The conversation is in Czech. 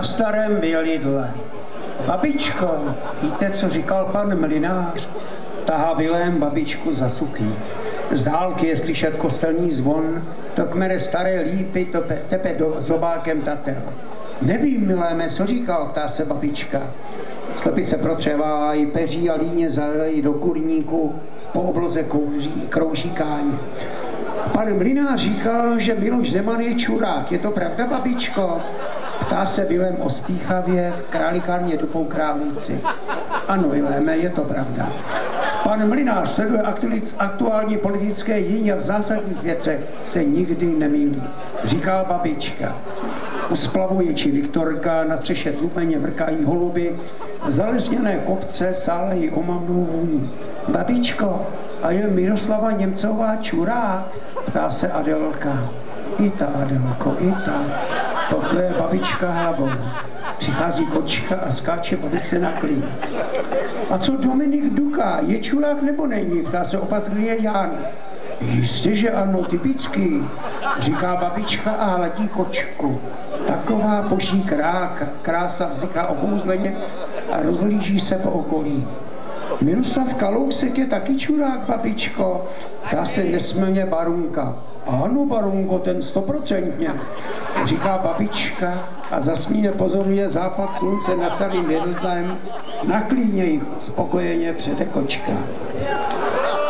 starém Bělidle. Babičko, víte, co říkal pan mlynář? Tahá Vilém babičku za sukni. Z dálky je slyšet kostelní zvon, to kmere staré lípy, to tepe zobákem datel. Nevím, miléme, co říkal, ptá se babička. Slepice protřevávají, peří a líně zalejí do kurníku, po obloze krouží káň. Pan mlynář říkal, že Miloš Zeman je čurák. Je to pravda, babičko? Ptá se Vilém ostýchavě v králikárně Dupou Krávnici. Ano, Viléme, je to pravda. Pan mlynář sleduje aktuální politické dění a v zásadních věcech se nikdy nemýlí, říká babička. U splavu ječí Viktorka, na střeše tlumeně vrkají holuby, zalesněné kopce sálejí omamnou vůni. Babičko, a je Miroslava Němcová čurák? Ptá se Adelka. I ta, Adelko, i ta. To je babička hlavou. Přichází kočka a skáče babičce na klín. A co Dominik Duka, je čurák nebo není? Ptá se opatrně Jan. Jistě, že ano, typický, říká babička a hladí kočku. Taková boží krása vzniká obouzleně a rozhlíží se po okolí. Miroslav Kalousek je taky čurák, babičko, ptá se nesmylně Barunka. Ano, Barunko, ten 100%, říká babička a zasníně pozoruje západ slunce nad starým Bělidlem, na klíně jich spokojeně přede kočka.